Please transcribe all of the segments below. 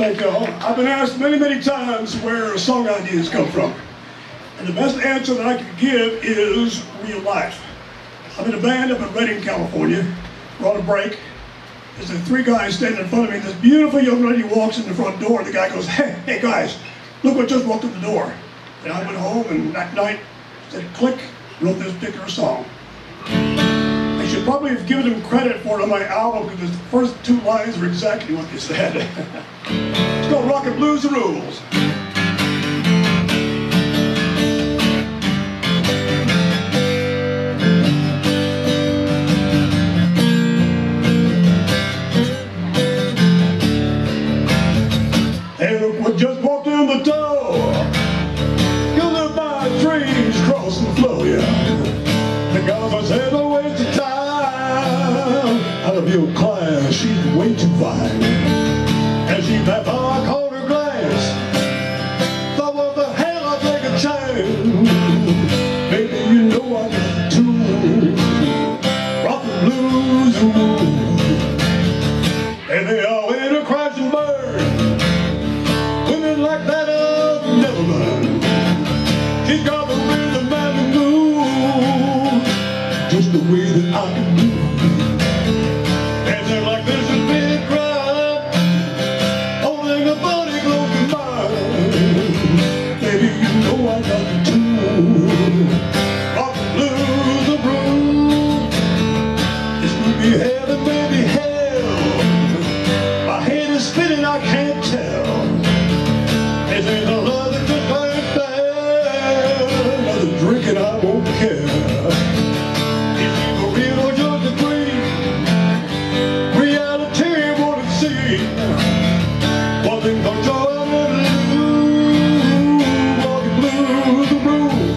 Thank y'all. I've been asked many, many times where song ideas come from. And the best answer that I can give is real life. I'm in a band up in Redding, California. We're on a break. There's like 3 guys standing in front of me. This beautiful young lady walks in the front door, and the guy goes, hey guys, look what just walked in the door. And I went home, and that night, said click, wrote this particular song. I should probably have given him credit for it on my album, because the first 2 lines were exactly what they said. It's called Rock&Blues The Rules. Hey, look what just walked in the door. You'll live my dreams crossing the floor, yeah. Because I said no waste of time. Out of your class, she's way too fine. And she's that dark corner glass. Thought, what the hell, I'll take a chance. Baby, you know I got to rock and blues the rules. And they all in a crash and burn. Women like that I've never learned. She's got the rhythm and the move, just the way that I can do. Dancing like this has been a crime, holding a body close to mine. Baby, you know I got the tune. Rock and blues the rules. This could be heaven, maybe hell. My head is spinning, I can't tell. This ain't a love that just ain't fair. Another drink and I won't care. Is he for real or just a dream? Reality won't see. One thing for sure, I'll never lose. Rock and blues the rules.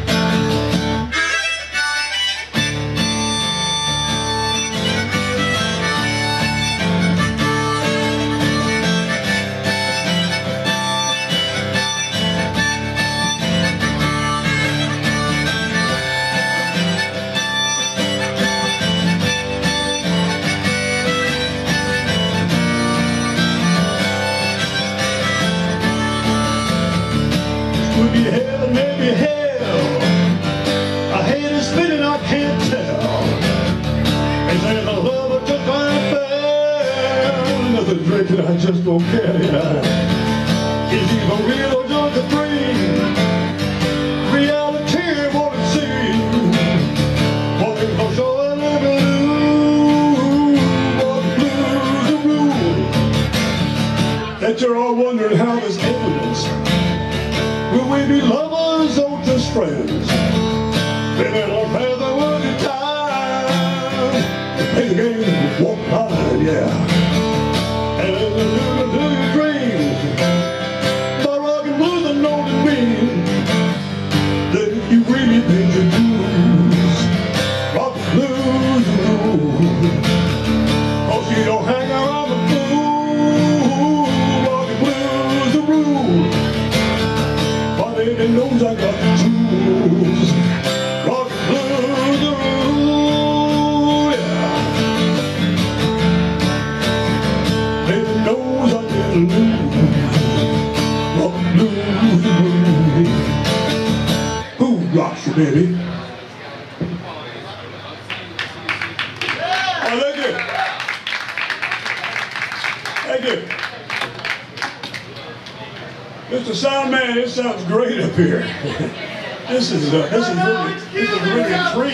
Could be heaven, maybe hell. My head is spinning, I can't tell. They say the love of just ain't fair. Another drink and I just don't care, yeah. Is he for real or just a dream? Reality won't see. One thing for sure, I'll never lose. Rock and blues the rules. Bet you're all wondering how this ends. Will we be lovers or just friends? Living on path of working time. To play the game, walk line, yeah. And in the living to your dreams. By rock and blues, I know to mean that if you really paid your dues, rock and blues the rules. Cause you don't hang around the fool. Rock and blues the rules. Baby knows I got the tools. Rock and blues the rules, yeah. Baby knows I can lose. Rock and blues the rules. Who rocks you, baby? Oh, thank you. Thank you. Mr. Sound Man, it sounds great up here. This is really a treat.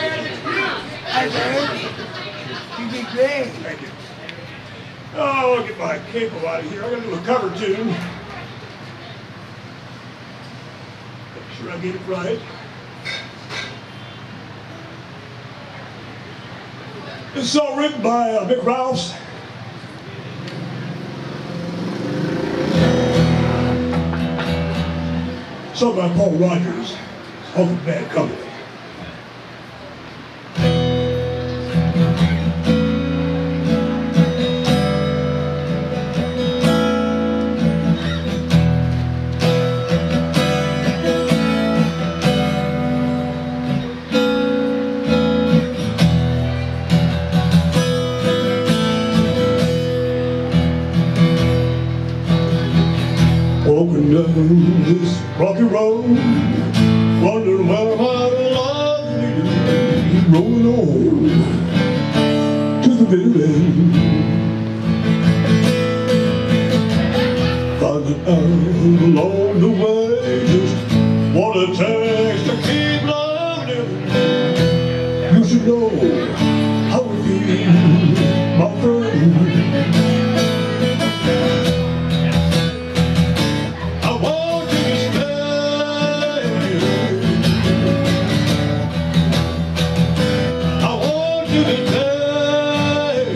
You did great. Thank you. Oh, I'll get my capo out of here. I got a little cover tune. Make sure I get it right. This is all written by Mick Ralphs. Sung by Paul Rogers, Awful Bad Company. rocky road, wondering where my love is, rolling on to the bitter end. Finding out along the way just what it takes to keep loving. You should know how it feels, my friend. I want you to stay. I want you to stay.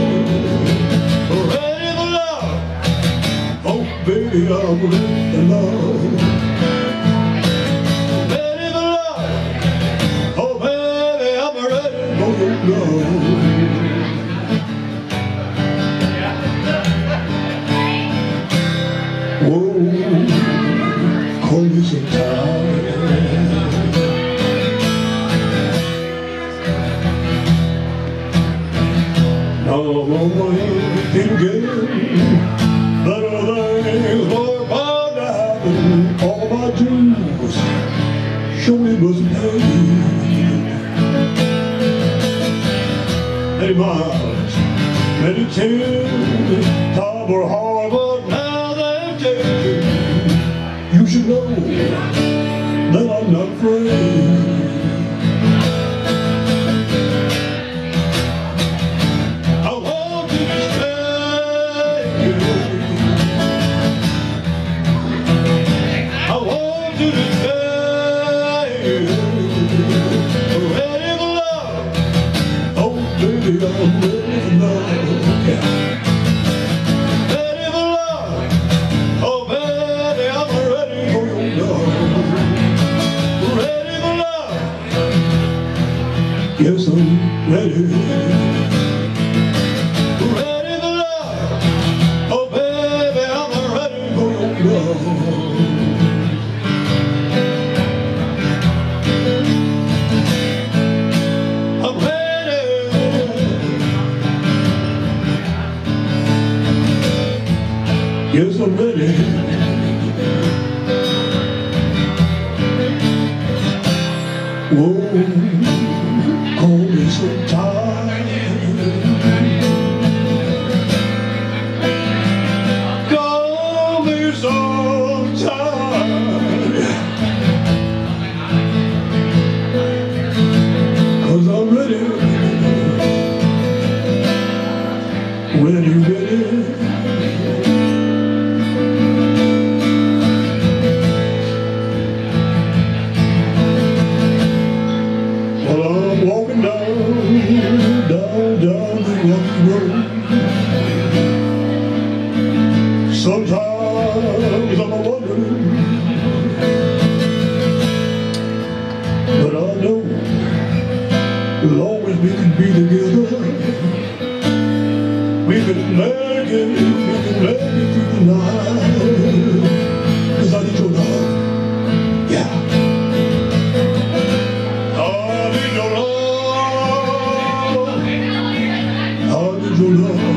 Ready for love. Oh, baby, I'm ready for love. Ready for love. Oh, baby, I'm ready for love. Whoa, call me sometime. Now I'm on my feet again. Better things were about to happen. All my dues surely wasn't paid. Many miles, many tears, time were hard, but now they've taken. You should know that I'm not afraid. I want you to stay. I want you to stay. Ready for love. Oh, baby, I'm ready for love. Yeah. Ready for love. Oh, baby, I'm ready for your love. Ready for love. Yes, I'm ready. Ready for love. Oh, baby, I'm ready for your love. I'm ready. Yes, I'm ready. Whoa, call me sometime. Call me sometime. 'Cause I'm ready. When you ready. Well, I'm walking down the rocky road. Sometimes I'm wondering, but I know as long as we can be together, we can make it through the night. 'Cause I need your love, yeah. I need your love. I need your love.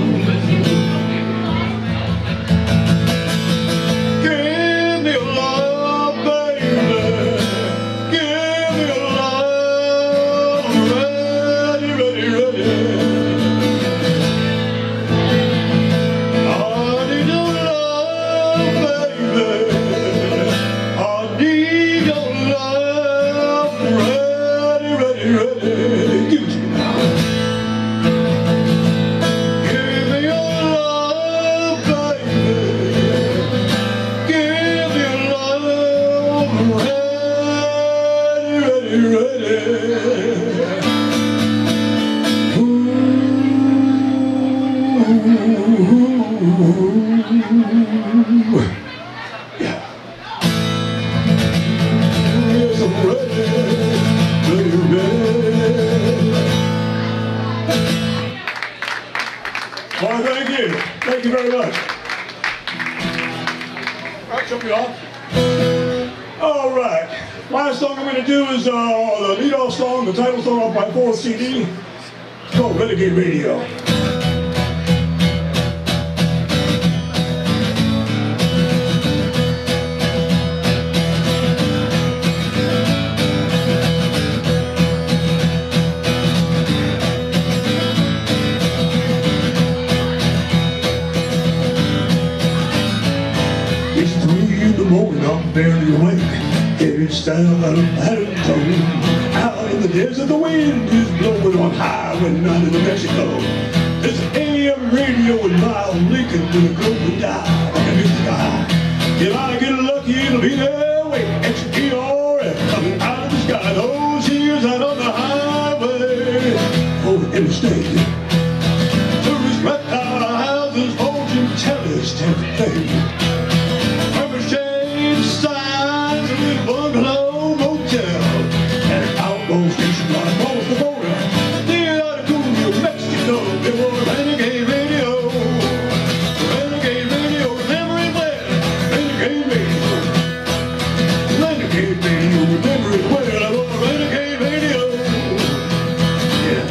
Give me your love, baby. Give me your love. Ready, ready, ready. I need your love, baby. I need your love. Ready, ready, ready. Give it to me now. Give me your love, baby. Give me your love. Ready, ready, ready. Ooh, yeah. Yes, I'm ready, ready, ready. Well, thank you. Thank you very much. Right, jump you off. All right. Last song I'm going to do is the lead-off song, the title song off my fourth CD. It's called Renegade Radio. south out of Madrone. Out in the desert, the wind is blowing on Highway 90 to Mexico. There's an AM radio in Miles Lincoln with a glowing dial on the music high. If I get lucky, it'll be there waiting. XPRF coming out of the sky. Those years out on the highway over the interstate. Tourist reptile houses, fortune tellers, everything. Purple shades, signs, a little bungalow motel, and an outpost station right across the border. Near Article, New Mexico, there was Renegade Radio. Renegade Radio, remember it well. Renegade Radio. Renegade Radio, remember it well. I was Renegade Radio. Yeah.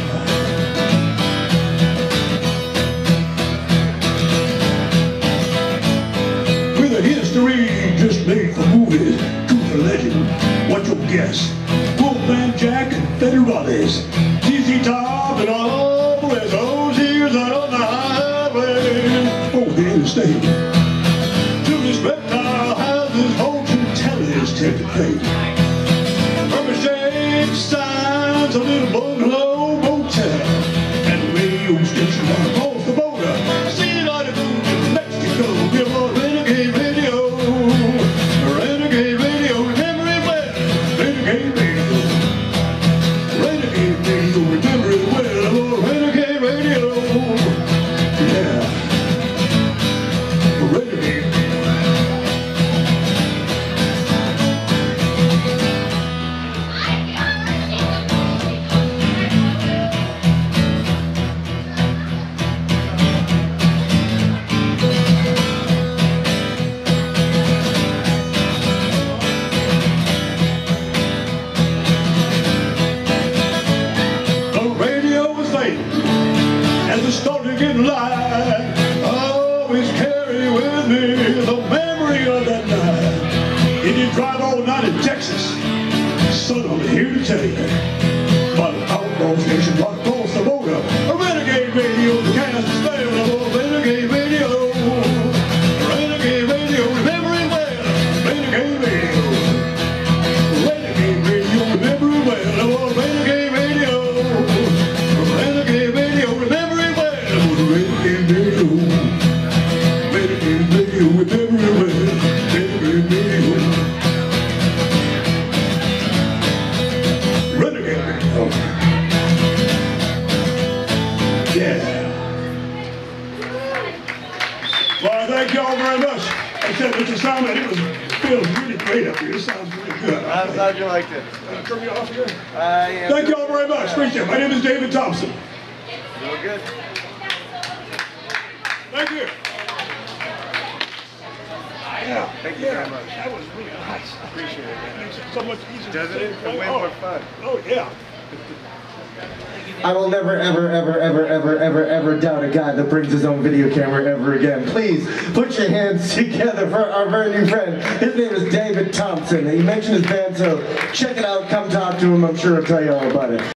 With a history just made for movies, truth or legend, what's your guess? Wolfman Jack and Federales, ZZ Top and all the rest. Those years out on the highway over the interstate. Tourist reptile houses, fortune tellers, take the fate. Purple shades, signs, a little bungalow motel, and a radio station right across the border. See it on the moon in Mexico. Give us Renegade Radio. Renegade Radio, remember it well. Renegade Radio. Renegade Radio, remember it well. Oh, Renegade Radio. Yeah. Renegade. As it started getting light, I always carry with me the memory of that night. If you drive all night in Texas, son, I'm here to tell you about an outlaw station right across the border. A Renegade Radio, the cast is there. A Renegade Radio. Renegade Radio, remember it well. Renegade Radio. Renegade Radio, remember it well. A Renegade Radio. Renegade Radio, remember it well. Renegade Radio. Renegade Radio, remember it well. Renegade Radio. Renegade Radio. Yeah. Well, thank y'all very much. I said, Mr. Simon, it feels really great up here. It sounds really good. I'm glad you liked it. Turn me off here. Yeah. Thank y'all very much. Appreciate it. My name is David Thompson. Real good. Thank you. Yeah. Thank you very much. That was really nice. Appreciate it, man. Makes it so much easier. Doesn't it? Play. Way more fun. Oh, yeah. I will never, ever, ever, ever, ever, ever, ever doubt a guy that brings his own video camera ever again. Please, put your hands together for our very new friend. His name is David Thompson. He mentioned his band, so check it out. Come talk to him. I'm sure he'll tell you all about it.